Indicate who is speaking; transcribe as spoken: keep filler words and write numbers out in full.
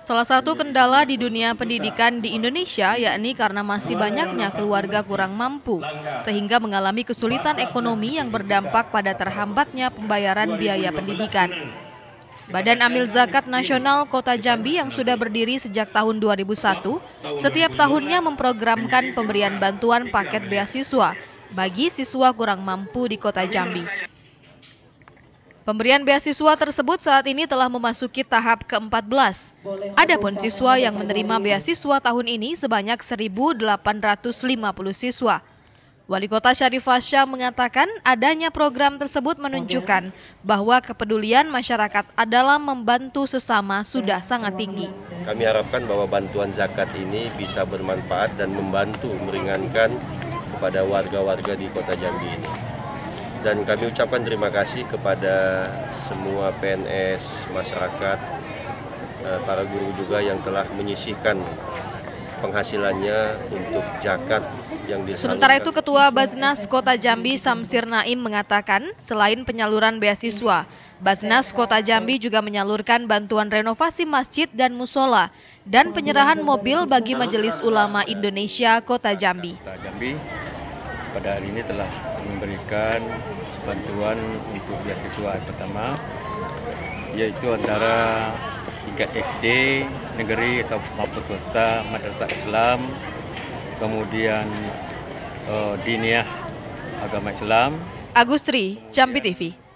Speaker 1: Salah satu kendala di dunia pendidikan di Indonesia yakni karena masih banyaknya keluarga kurang mampu, sehingga mengalami kesulitan ekonomi yang berdampak pada terhambatnya pembayaran biaya pendidikan. Badan Amil Zakat Nasional Kota Jambi yang sudah berdiri sejak tahun dua ribu satu, setiap tahunnya memprogramkan pemberian bantuan paket beasiswa bagi siswa kurang mampu di Kota Jambi. Pemberian beasiswa tersebut saat ini telah memasuki tahap ke empat belas. Adapun siswa yang menerima beasiswa tahun ini sebanyak seribu delapan ratus lima puluh siswa. Wali Kota Syarif Fasya mengatakan adanya program tersebut menunjukkan bahwa kepedulian masyarakat adalah membantu sesama sudah sangat tinggi.
Speaker 2: Kami harapkan bahwa bantuan zakat ini bisa bermanfaat dan membantu meringankan kepada warga-warga di Kota Jambi ini. Dan kami ucapkan terima kasih kepada semua P N S, masyarakat, para guru juga yang telah menyisihkan penghasilannya untuk zakat yang disalurkan.
Speaker 1: Sementara itu Ketua Basnas Kota Jambi Samsir Naim mengatakan selain penyaluran beasiswa, Basnas Kota Jambi juga menyalurkan bantuan renovasi masjid dan musola dan penyerahan mobil bagi Majelis Ulama Indonesia Kota Jambi.
Speaker 3: Kota Jambi pada hari ini telah memberikan bantuan untuk beasiswa pertama, yaitu antara tingkat S D, negeri atau maupun swasta, madrasah Islam, kemudian uh, diniyah agama Islam.
Speaker 1: Agustri, Jambi T V.